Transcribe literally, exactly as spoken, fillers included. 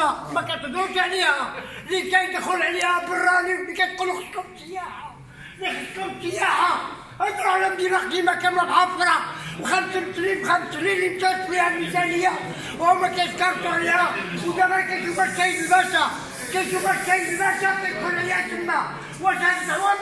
الدولة ما كتدورش عليها، اللي كيدخل عليها براني واللي كتقول خصكم سياحة، اللي خصكم سياحة، هضروا على مدينة قديمة كاملة محافرة وخمس مترين بخمس مترين اللي مشات فيها الميزانية وهما كيسكرتوا عليها، ودابا كيشوفوا السيد الباشا، كيشوفوا السيد الباشا كيدخل عليها تما، واش هاد